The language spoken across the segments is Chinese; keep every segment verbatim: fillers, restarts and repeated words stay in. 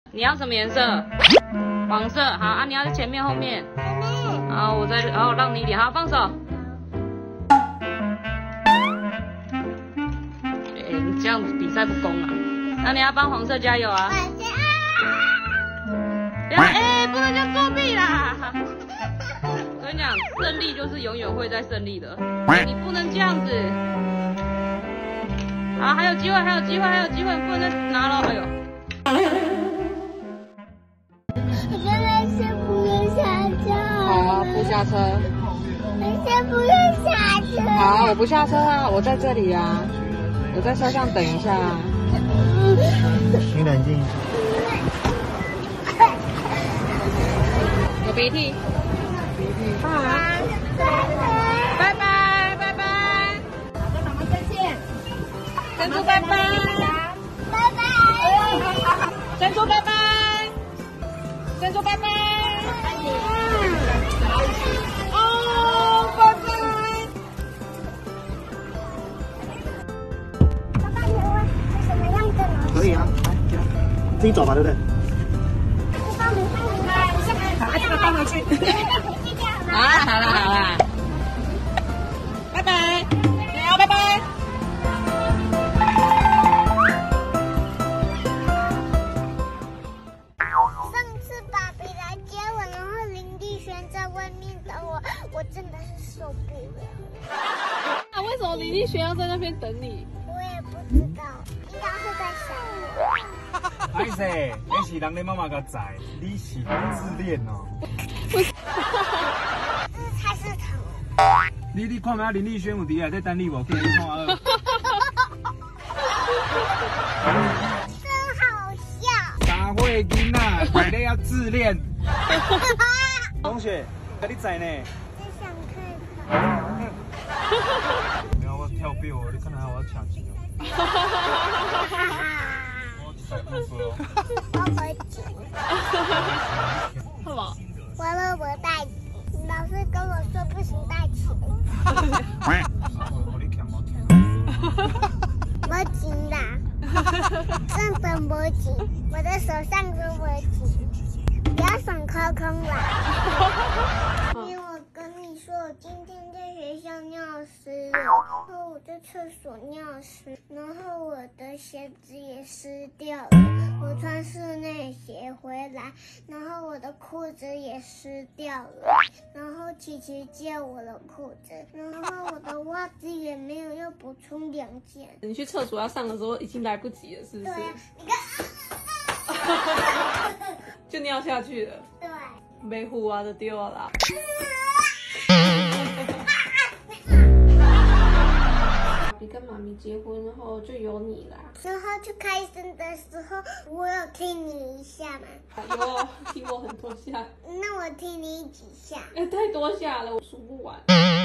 你要什么颜色？黄色。好啊，你要在前面后面。 前面。 好，我再，然后让你点。好，放手。哎、欸，你这样子比赛不公啊！那你要帮黄色加油啊！不要，哎、欸，不能这样作弊啦！我跟你讲，胜利就是永远会在胜利的，你不能这样子。好，还有机会，还有机会，还有机会，不能再拿了。哎呦！ 我真的是不用下车。 好，不下车。 我先不用下车。 好，我不下车啊，我在这里啊，我在车上等一下啊。 你冷静。 有鼻涕。鼻涕。啊。拜拜拜拜。 好，跟妈妈再见。 珍珠拜拜。 拜拜。 珍珠拜拜。珍珠拜拜。哦，拜拜。 爸爸，你问是什么样的呢？ 可以啊，自己走吧，对不对？ 好，这个放回去。好啦好啦好啦，拜拜，加油，拜拜。 上次爸比来接我，然后林丽璇在外面等我，我真的是受不了。 那为什么林丽璇要在那边等你？ 我也不知道，应该是在想我。 歹势，你是人的妈妈个仔，你是很自恋哦。 这是菜市场。 你你看下林丽轩有伫内底等你无？给你看下。 真好笑。 三岁囡仔，内底要自恋。同学，你在呢？ 只想看没有，我跳表，你看下我抢钱哦。我一百块说。 我没钱。 什么？ 完了，我带，老师跟我说不行带钱。 我你抢我抢。 没钱啦，真的没钱，我的手上都没钱，不要爽空空啦。因为我跟你说，我今天在学校尿湿了，然后我在厕所尿湿，然后我的鞋子也湿掉了，我穿室内鞋回来，然后我的裤子也湿掉了，然后琪琪借我的裤子，然后我的袜子也没有，要补充两件。 你去厕所要上的时候已经来不及了，是不是？ 对啊，你看。 就尿下去了。 对。 没护啊，就丢了啦。你跟妈咪结婚后就有你啦。 然后去开声的时候，我有听你一下吗？ 有，踢我很多下。 那我听你几下？ 哎、欸，太多下了，我数不完。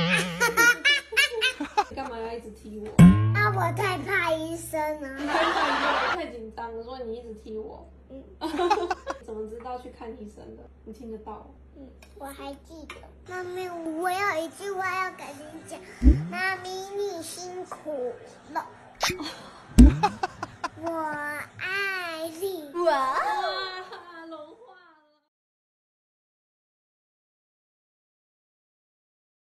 你干嘛要一直踢我？ 啊，我太怕医生了。 你太怕医生，太紧张了，所以你一直踢我。嗯。怎么知道去看医生的？你听得到？ 嗯，我还记得。妈咪，我有一句话要跟你讲，妈咪你辛苦了。